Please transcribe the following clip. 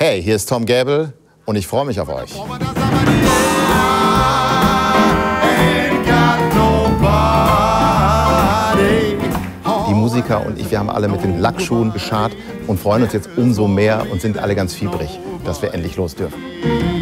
Hey, hier ist Tom Gäbel und ich freue mich auf euch. Die Musiker und ich, wir haben alle mit den Lackschuhen geschart und freuen uns jetzt umso mehr und sind alle ganz fiebrig, dass wir endlich los dürfen.